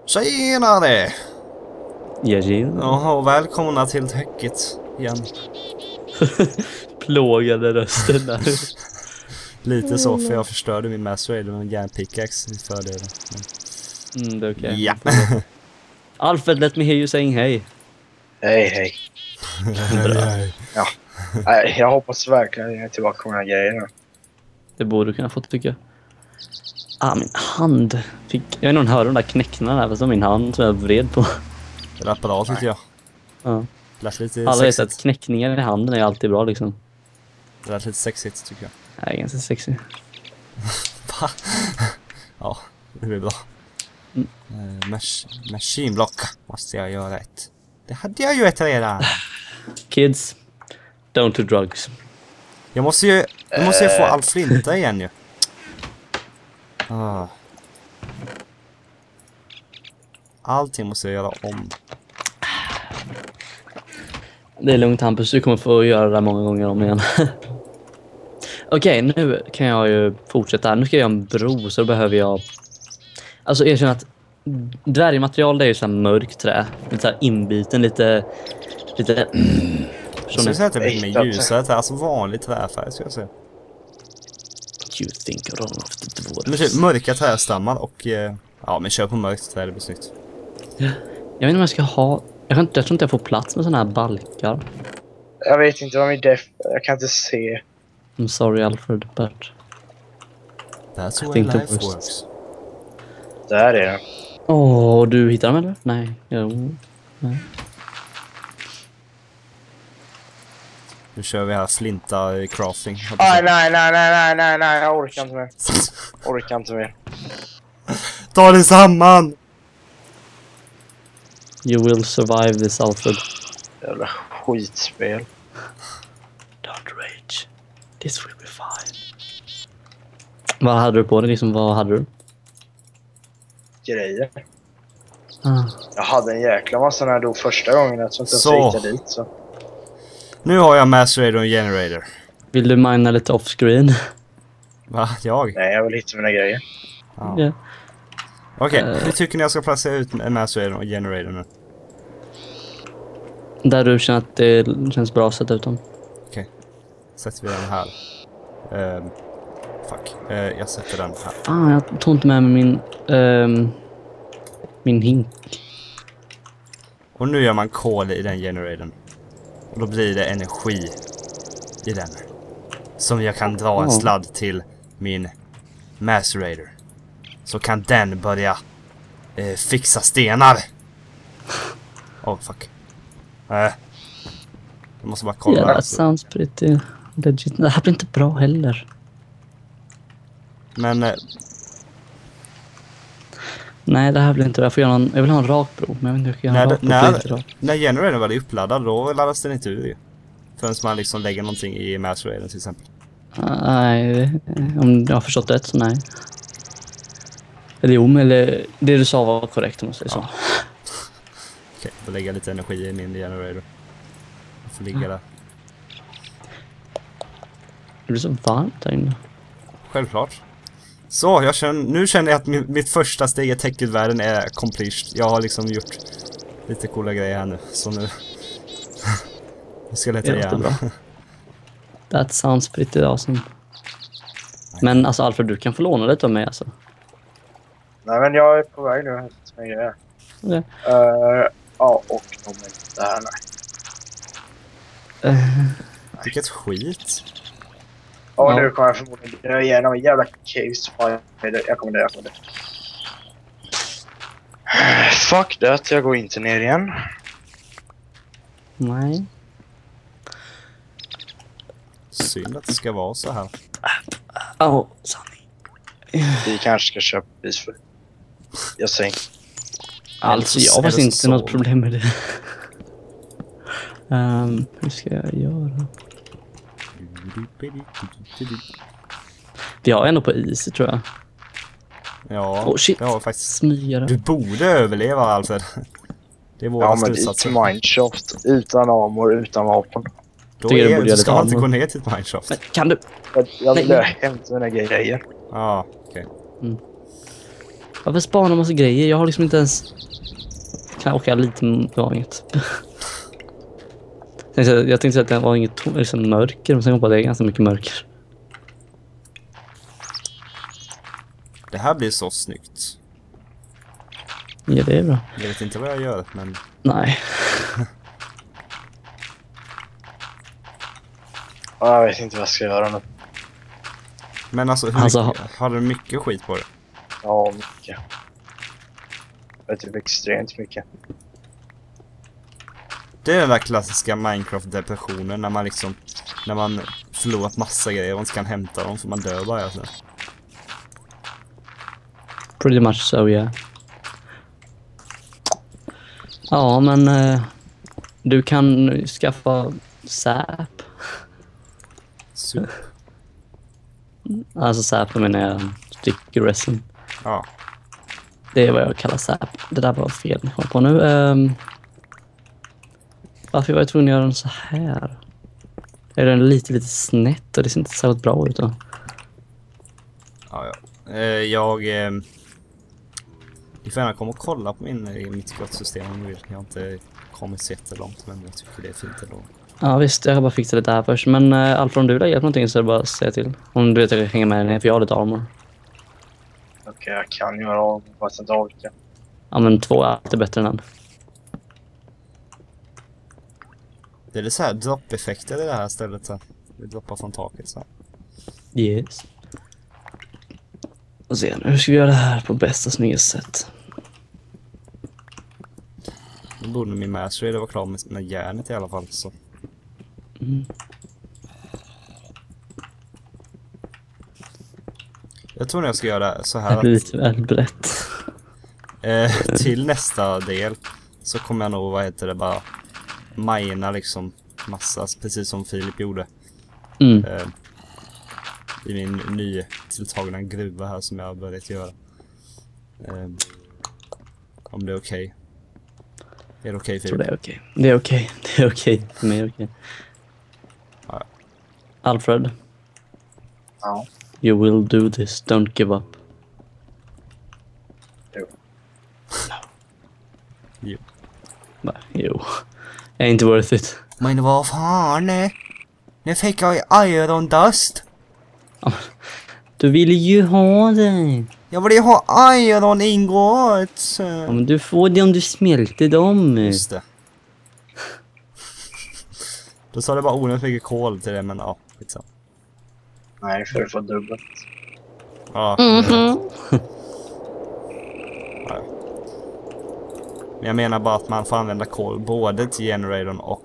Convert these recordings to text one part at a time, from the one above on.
Tjenare! Ja, och välkomna till täcket igen. plågade rösten där. Lite så, för jag förstörde min Master Raid med en järnpickaxe för det. Det är okej. Ja. Alfred, let me hear you saying hey. Hej. Ja. Nej, jag hoppas verkligen att jag är tillbaka på mina grejer. Det borde du kunna få, tycker jag. Min hand. Jag vet inte om hon hör de där knäckna där, fast det min hand som jag vred på. Det är bra, tycker jag. Ja. Lät lite Alla vet sexigt. att knäckningar i handen är alltid bra, liksom. Det lät lite sexigt, tycker jag. Det är ganska sexy. Ja, det blir bra. Machine block måste jag göra ett. Det hade jag ju ett redan. Kids, don't do drugs. Jag måste ju få all flinta igen ju. Allting måste jag göra om. Det är lugnt, Hampus, du kommer få göra det där många gånger om igen. Okej, nu kan jag ju fortsätta här. Nu ska jag göra en bro, så då behöver jag... Alltså erkänna att dvärgmaterial, det är ju så här mörkt trä. Lite så här inbiten, lite... Jag skulle säga att det blir mer ljusare trä, alltså vanligt träfärg ska jag säga. You think wrong of the dwarves. Men typ mörka trästammar och... ja, men kör på mörkt trä, det blir snyggt. Jag vet inte om jag ska ha... Jag tror inte jag får plats med såna här balkar. Jag vet inte vad min def... Jag kan inte se. I'm sorry, Alfred, but... That's I where think the life worst. works. Där är det. Du hittar dem eller? Nej. Jo. Nej. Nu kör vi här flinta crafting. Nej, jag orkar inte mer. Ta det samman! You will survive this, Alfred. Jävla skitspel. Don't rage. This will be fine. Vad hade du på dig? Liksom, vad hade du? Grejer. Jag hade en jäkla massa när jag dog första gången. Jag tror inte jag hittade dit. Så. Nu har jag Master Raid och Generator. Vill du mina lite off-screen? Va? Jag? Nej, jag vill hitta mina grejer. Ja. Yeah. Okej, hur tycker ni jag ska placera ut Master Raid och Generator nu? Där du känner att det känns bra att sätta ut dem. Okej. Sätter vi den här. Fuck. Jag sätter den här. Jag tog inte med mig min hink. Och nu gör man kol i den generatorn. Och då blir det energi i den. Som jag kan dra en sladd till min Macerator. Så kan den börja fixa stenar. Fuck. Jag måste bara kolla. Yeah, that sounds pretty legit. Det här blir inte bra heller. Men... nej, det här blir inte bra. Jag vill ha en rak bro, men jag vet inte hur jag kan ha en rak bro. När generatorn var uppladdad, då laddas den inte ur. Förrän man liksom lägger någonting i Maceratorn till exempel. Nej, om jag har förstått rätt så nej. Eller det du sa var korrekt om man säger så. Okej, då lägger jag lite energi i min generator. Jag får ligga där. Det blir så varmt där inne. Självklart. Så, nu känner jag att mitt första steg i tech-världen är accomplished. Jag har liksom gjort lite coola grejer här nu. Så nu ska jag leta igen. Bra. That sounds pretty awesome. Men alltså Alfred, du kan få låna lite av mig alltså. Nej, men jag är på väg nu. Okay. Ja, och de är inte här, nej. Vilket skit. Nu kommer jag förmodligen dö igenom en jävla caves. Jag kommer dö. Fuck det, jag går inte ner igen. Nej. Synd att det ska vara så här. Sanning. Vi kanske ska köpa pris för det. Jag säger inte. Alltså jag har inte något problem med det. Hur ska jag göra? Vi har ändå på is, tror jag. Ja, shit. Ja, faktiskt. Smygare. Du borde överleva, Alfred. Det är våra slutsatser. Ja, men mineshaft utan armor, utan vapen. Då ska man inte gå ner till ett mineshaft. Men kan du? Jag vill hämta mina grejer. Ja, okej. Varför spanar man massa grejer? Jag har liksom inte ens... Kan jag åka lite var inget. Jag tänkte att det var inget liksom mörker, men sen kom på att det är ganska mycket mörker. Det här blir så snyggt. Ja, det är bra. Jag vet inte vad jag gör, men... Nej. Jag vet inte vad jag ska göra nu. Men alltså, hur mycket, har du mycket skit på det? Ja, mycket. Det är typ extremt mycket. Det är den där klassiska Minecraft-depressionen när man liksom... När man förlorat massa grejer och inte kan hämta dem för man dör bara alltså. Pretty much so, yeah. Ja, men du kan skaffa sap. Super. Alltså sap menar jag sticky resin. Ja. Det är vad jag kallar sap. Det där var fel jag kom på nu. Varför var jag tvungen att göra den så här? Är den lite snett och det ser inte så bra ut då? Ja. Ni får gärna komma och kolla på mitt skottsystem om ni vill. Jag har inte kommit så jättelångt, men jag tycker det är fint ändå. Ja visst, jag har bara fixat det där först. Men Alfred, om du vill hjälpa någonting så är det bara att säga till. Om du vet att jag kan hänga med ner, för jag har lite armor. Okej, jag kan göra armor fast jag inte orkar. Ja, men 2 är alltid bättre än en. Det är lite så här dropp-effekter i det här stället så. Vi droppar från taket så här. Yes. Och se nu, hur ska vi göra det här på bästa snyggaste sätt? Nu borde min mastery det var klar med järnet i alla fall så. Mm. Jag tror jag ska göra så här Det blir lite väl brett. till nästa del så kommer jag nog, bara mina liksom massa, precis som Filip gjorde. Mm. I min nytilltagna gruva här som jag har börjat göra. Om det är okej. Är det okej, Filip? Jag tror det är okej. Det är okej. Det är okej. För mig är okej. Ja. Alfred. Ja. You will do this. Don't give up. Jo. Jo. Ain't worth it. Men vad fan? Nu fick jag iron dust. Du ville ju ha det. Jag vill ju ha iron ingot. Ja, men du får det om du smälter dem. Just det. Då sa det bara onödigt mycket kol till det, men ja, skitsamma. Nej, för att få dubbelt. Ja. Ja. Men jag menar bara att man får använda kol både till generatorn och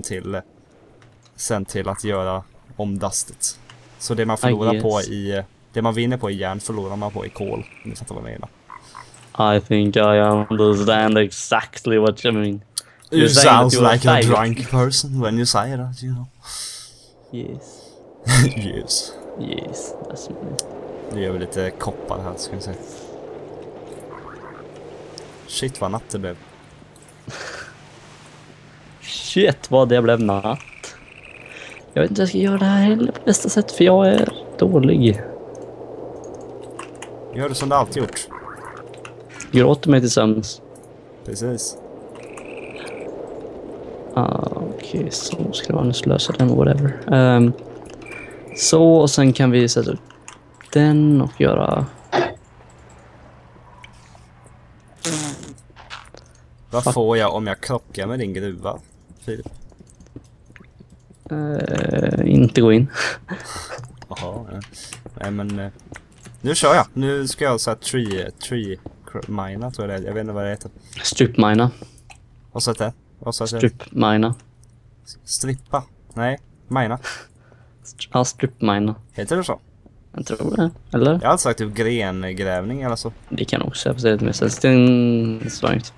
sen till att göra om dustet. Så det man förlorar på i... Det man vinner på i järn förlorar man på i kol. Ni fattar vad jag menar. I think I understand exactly what you mean. You sounds like a drunk person when you say that, you know. Yes. Yes. Yes, that's me. Nu gör vi lite koppar här, ska vi se. Shit vad natt det blev. Shit vad det blev natt. Jag vet inte hur jag ska göra det här heller på bästa sätt, för jag är dålig. Gör det som du alltid gjort. Gråter mig till sömns. Precis. Okej, så ska det vara. Nu slösa den, whatever. Så, och sen kan vi sätta upp den och göra... Vad får jag om jag krockar med din gruva, Filip? Inte gå in. Jaha, nej men... Nu kör jag. Nu ska jag så här tree mina, tror jag det är. Jag vet inte vad det heter. Strip mina. Vad sa det? Strip mina. Strippa? Nej, mina. Ja, strip mina. Heter det så? Jag tror det, eller? Jag har alltid sagt typ grengrävning eller så. Det kan också säga det med sällsynt svårt.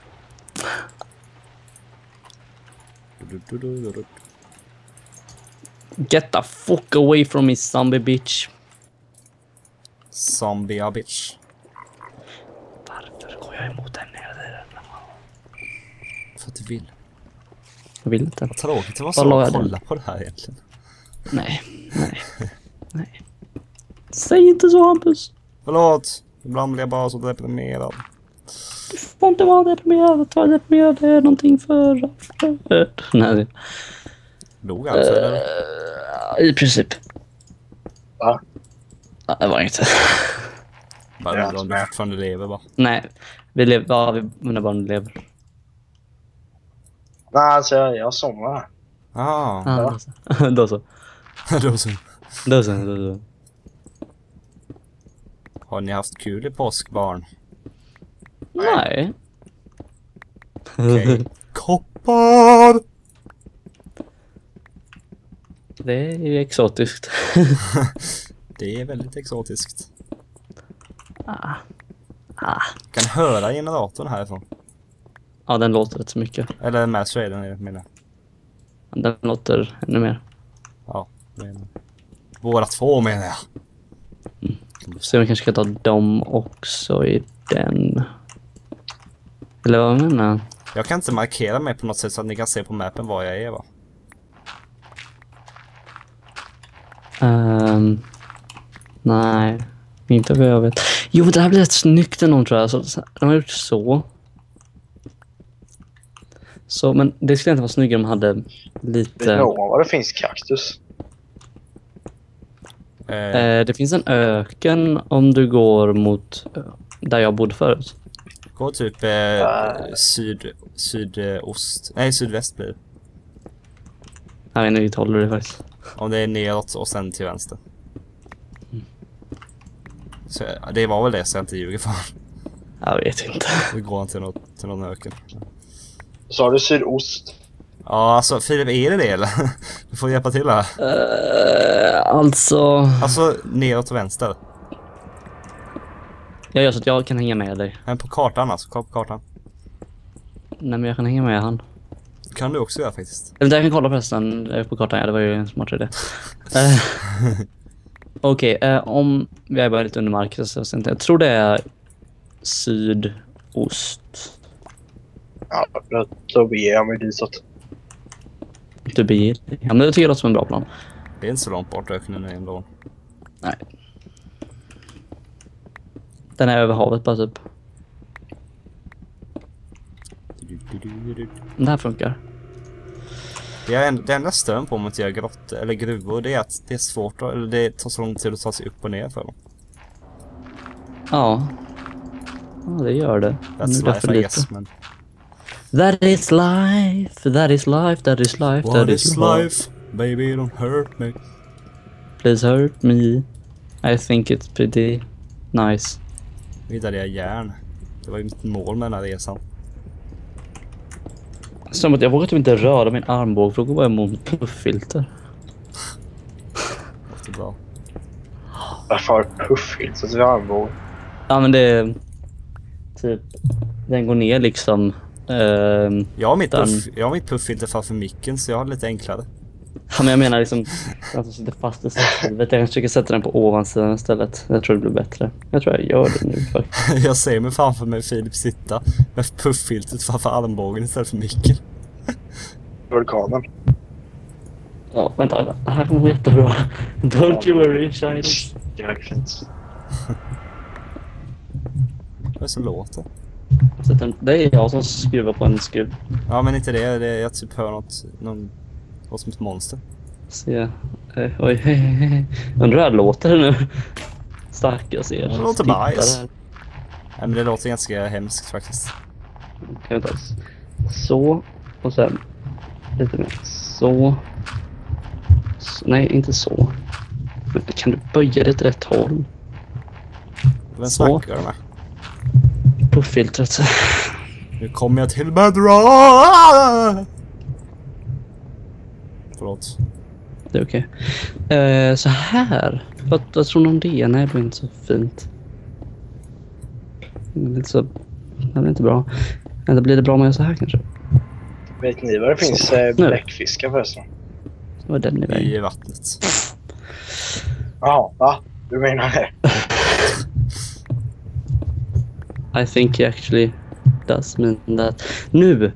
Get the fuck away from me, zombie bitch. Zombie bitch. Varför går jag emot henne hela tiden? För att du vill. Jag vill inte. Vad tråkigt det var så att kolla på det här egentligen. Nej. Säg inte så, Hampus. Förlåt. Ibland blir jag bara så deprimerad. Du får inte vara deprimerad. Att vara deprimerad är någonting för... Nej. Dog alltså, eller? I princip. Va? Ja, det var inget. Bara undrar om du fortfarande lever bara. Nej, vi lever. Ja, mina barn lever. Nej, alltså jag somnar. Ah. Då så. Då så. Då så. Har ni haft kul i påsk, barn? Nej. Okej. Koppar! Det är ju exotiskt. Det är väldigt exotiskt. Ah. Kan höra generatorn härifrån. Ja, den låter rätt så mycket. Eller Master Raiden, menar jag. Den låter ännu mer. Ja, men... Båda två menar jag. Så jag kanske ska ta dem också i den. Eller vad menar jag? Jag kan inte markera mig på något sätt så att ni kan se på mappen var jag är, va? Nej, inte vad jag vet. Jo, men det här blir rätt snyggt ändå, tror jag. Så, de har gjort så. Så, men det skulle inte vara snyggare om de hade lite... Vet någon var det finns kaktus? Det finns en öken om du går mot där jag bodde förut. Gå typ sydost. Nej, sydväst blir det. Jag vet inte vilket håller det faktiskt. Om det är neråt och sen till vänster. Så, det var väl det, så jag inte ljuger för. Jag vet inte. Vi går inte till någon öken. Så har du sydost? Ja, alltså Filip, är det eller? Du får hjälpa till här. Alltså neråt och vänster. Jag gör så att jag kan hänga med dig. Men på kartan alltså, på kartan. Nej, men jag kan hänga med han. Kan du också göra faktiskt. Eller jag kan kolla förresten på kartan, ja, det var ju en smart idé. Okej, om vi är bara lite under marken så jag tror det är sydost. Ja, då beger jag mig ditåt. Du beger dig. Ja, men det tycker jag låter som en bra plan. Det är inte så långt bort öknen ändå. Nej. Den är över havet bara typ. Den här funkar. Det enda stön på mot att göra grottor eller gruvor, det är att det är svårt, eller det tar så lång tid att ta sig upp och ner för dem. Ja. Ja, det gör det. That's life, I guess, men... That is life, that is life, that is life, What that is life? Baby, don't hurt me. Please hurt me. I think it's pretty nice. Nu hittade jag järn. Det var ju mitt mål med den här resan. Som att jag vågar typ inte röra min armbåge för att gå bara emot pufffilter. Det är bra. Varför har du pufffilter till armbågen? Ja, men det är typ, den går ner liksom. Jag har mitt pufffilter framför micken, så jag har det lite enklare. Ja, men jag menar liksom att den sitter fast i stället. Jag försöker sätta den på ovansidan istället. Jag tror det blir bättre. Jag tror jag gör det nu faktiskt. Jag ser mig framför mig Filip sitta med pufffiltret framför armbågen istället för micken. Vulkanen. Ja, vänta. Det här kommer bli jättebra. Don't you worry, shiny. Det är fint. Vad är det som låter? Det är jag som skruvar på en skruv. Ja, men inte det. Jag typ hör något som ett monster. Se. Oj, hej. Undrar hur det låter nu. Stackars er. Det låter bajs. Nej, men det låter ganska hemskt faktiskt. Kan vi ta så. Och sen lite mer. Så. Nej, inte så. Men kan du böja det till rätt håll? Vem snackar du med? På filtret. Nu kommer jag till Bedra! Förlåt. Det är okej. Så här. Vad tror ni om det? Nej, det blir inte så fint. Det blir inte så... Det blir inte bra. Eller blir det bra om jag gör så här kanske? Vet ni vad det finns bläckfiskar förresten? Det var den iväg. I vattnet. Ja, va? Du menar det? I think he actually does mean that. Nu!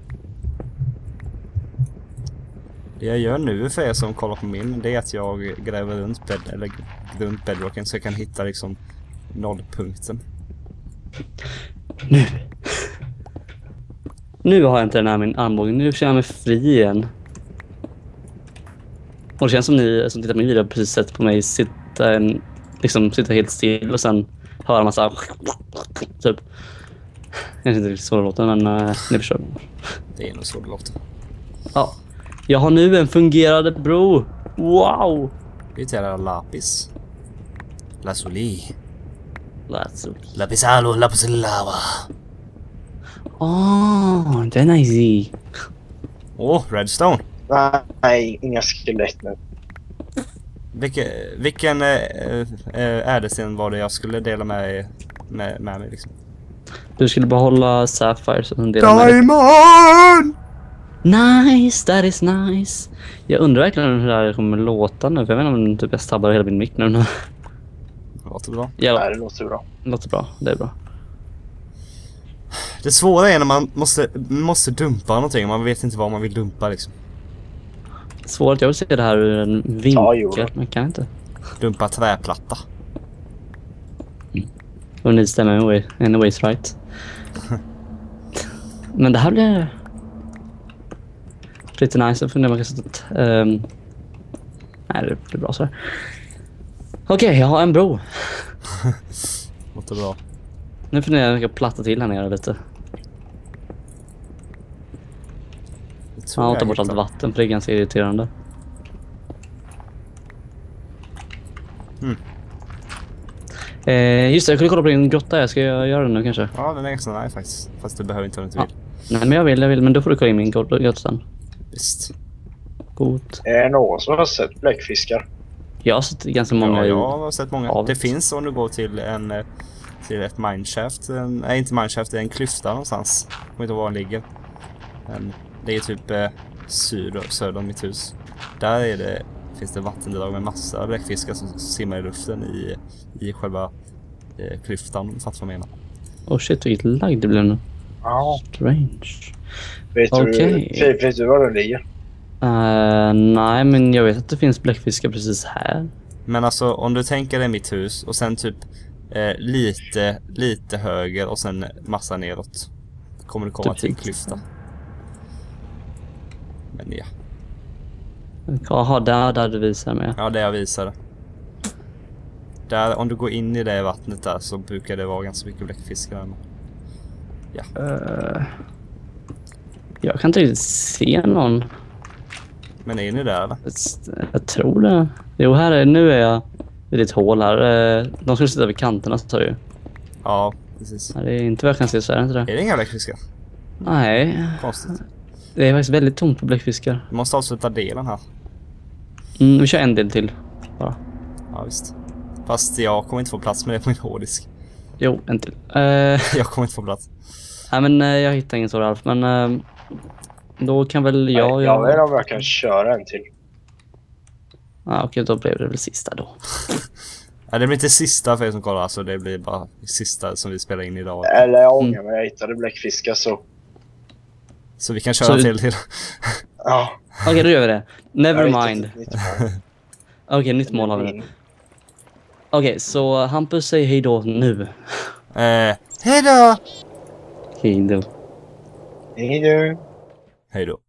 Det jag gör nu för er som kollar på min, det är att jag gräver runt bedrocken så jag kan hitta liksom nollpunkten. Nu. Nu har jag inte den här min armbåge. Nu känner jag mig fri igen. Och det känns som ni som tittar på min video precis sett på mig sitta helt still och sen höra en massa typ. Jag vet inte riktigt så det låter, men ni förstår. Det är nog så det låter. Ja. Jag har nu en fungerande bro. Wow! Vi tar lapis. Lazuli. Lazuli. Lapisalo, lapislava. Det är nice. Redstone. Nej, inga skelett nu. Vilken ädelsten var det jag skulle dela med mig liksom? Du skulle behålla Sapphire som en del av mig. Diamond! Nice, that is nice. Jag undrar verkligen hur det här kommer låta nu. För jag vet inte om typ jag stabbar hela min mick nu. Det låter bra. Ja, Nej, det låter bra. det låter bra. Det är bra. Det svåra är när man måste dumpa någonting. Man vet inte vad man vill dumpa liksom. Svårt, jag vill se det här ur en vinkel, men kan inte. Dumpa träplatta. Och ni stämmer anyways right. Men det här blir lite nice. Jag funderar man kan sätta ett... nej, det blir bra så här. Okej, jag har en bro. Låter bra. Nu funderar jag att jag ska platta till här nere lite. Ja, ta bort allt vatten för det är ganska irriterande. Just det, jag kunde kolla på din grotta. Jag ska göra det nu kanske. Ja, den är ganska nice faktiskt. Fast du behöver inte om du inte vill. Nej, men jag vill. Men då får du kolla in min grotta sen. Visst. God. Är det någon som har sett bläckfiskar? Jag har sett ganska många Ja, jag har sett många. havet. Det finns om du går till ett mineshaft. Nej, inte mineshaft, det är en klyfta någonstans. Jag kommer inte ihåg var den ligger. Det är typ söder om mitt hus. Där finns det vattendrag med massa bläckfiskar som simmar i luften i själva klyftan. Fattar vad jag menar. Oh shit, vilket lag det blev nu. Ja. Strange. Vet du var den ligger? Nej, men jag vet att det finns bläckfiskar precis här. Men alltså, om du tänker dig mitt hus och sen typ lite höger och sen massa neråt. Kommer du komma Typ till en hit. klyfta. Men ja. Jaha, där du visar mig. Ja, det jag visade. Där, om du går in i det vattnet där så brukar det vara ganska mycket bläckfiskar där. Ja. Jag kan inte riktigt se någon. Men är ni där eller? Jag tror det. Jo, nu är jag i ett hål här. De skulle sitta vid kanterna, sa du. Ja, precis. Nej, det är inte vad jag kan se, så är det inte det. Är det inga bläckfiskar? Nej, Konstigt. det är faktiskt väldigt tomt på bläckfiskar. Du måste avsluta delen här. Vi kör en del till bara. Ja, visst. Fast jag kommer inte få plats med det på min hårddisk. Jo, en till. Jag kommer inte få plats. Nej, men jag hittar ingen så alls. Men då kan väl jag... Jag vet inte om jag kan köra en till. Okej, då blev det väl sista då. Nej, det blir inte sista för er som kollar. Alltså, det blir bara sista som vi spelar in idag. Eller jag ångrar mig, jag hittade bläckfiskar Så vi kan köra till. Ja. Okej, då gör vi det. Never Jag mind. hittade ett nytt mål. Okej, nytt mål har vi nu. Okej, så Hampus säger hej då nu. Hej då! Hej då. Hej då. Hej då.